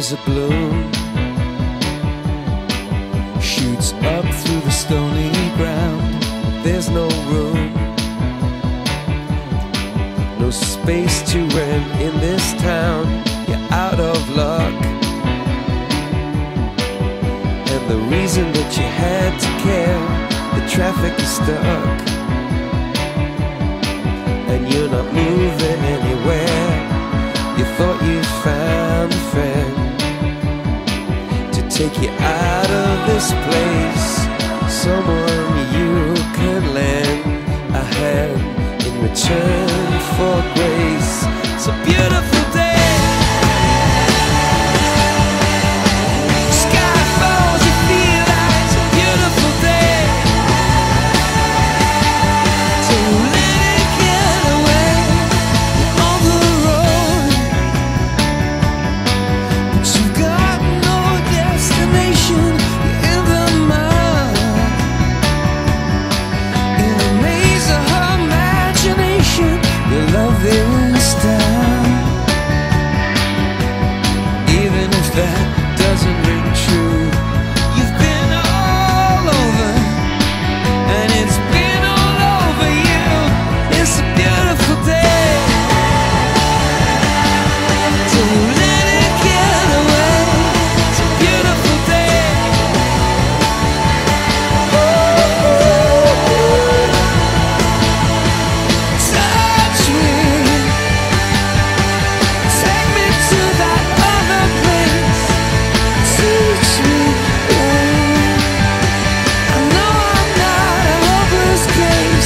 There's a bloom shoots up through the stony ground. There's no room, no space to rent in this town. You're out of luck, and the reason that you had to care, the traffic is stuck, and you're not moving anywhere. You thought you found a friend to take you out of this place, someone you could lend a hand in return for grace. It's a beautiful day. Sky falls, you feel like it's a beautiful day. So let it get away on the road, but you've got no destination. You're in the mud, in the maze of her imagination. Your love is down, even if that doesn't ring true. You've been all over, and it's been all over you. It's a beautiful day. So let it get away. It's a beautiful day. Touch me, take me to that other place. Teach me, I know I'm not a hopeless case.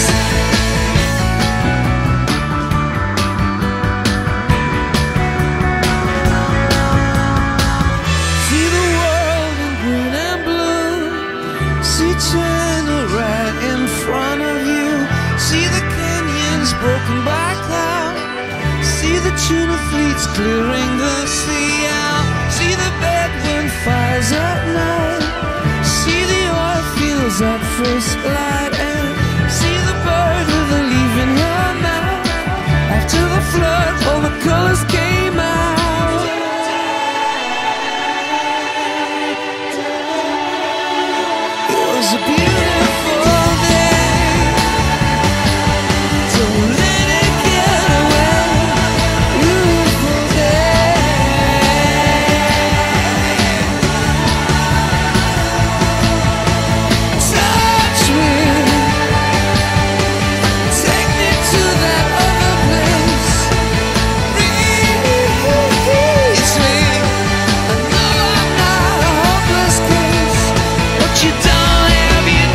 See the world in green and blue. See China right in front of you. See the canyons broken by cloud. See the tuna fleets clearing the sea out. See the bedroom fires at night. See the oil fields at first light. And see the bird with a leaf in her mouth. After the flood, all the colors came out. It was a beautiful day. So let it get away. Beautiful day. Touch me, take me to that other place. Release me. I know I'm not a hopeless case, but you don't have you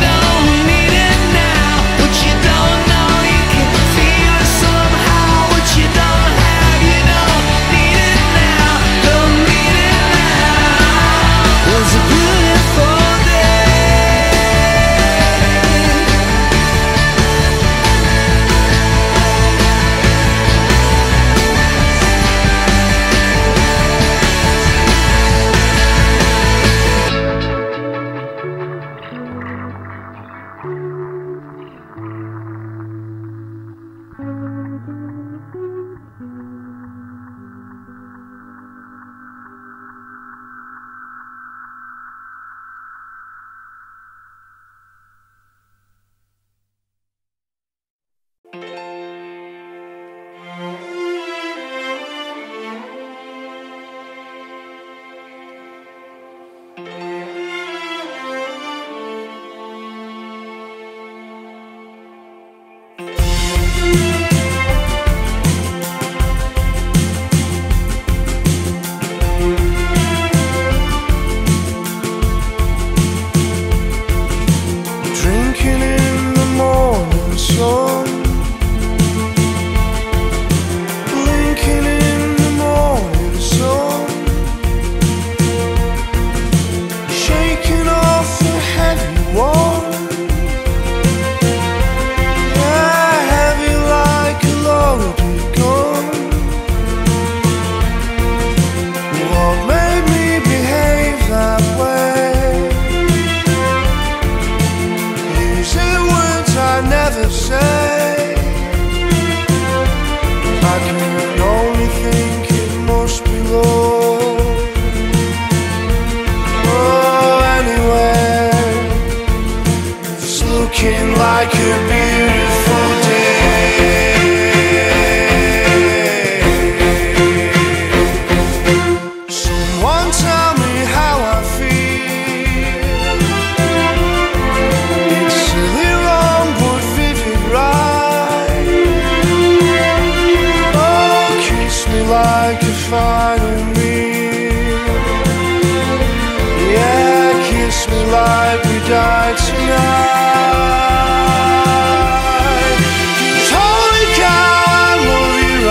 like we died tonight. 'Cause holy cow, I love your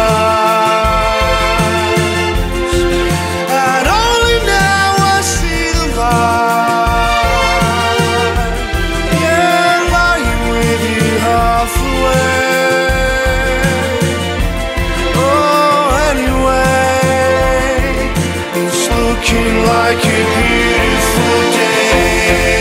eyes, and only now I see the light. Yeah, lying with you half away. Oh, anyway, it's looking like a beautiful day.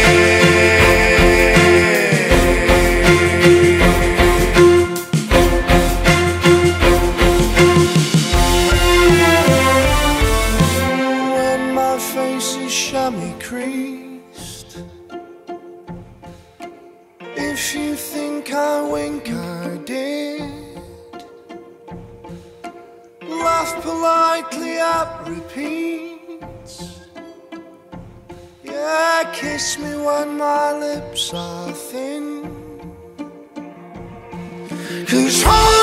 When my face is chamois creased, if you think I wink, I did. Laugh politely at repeats. Yeah, kiss me when my lips are thin. 'Cause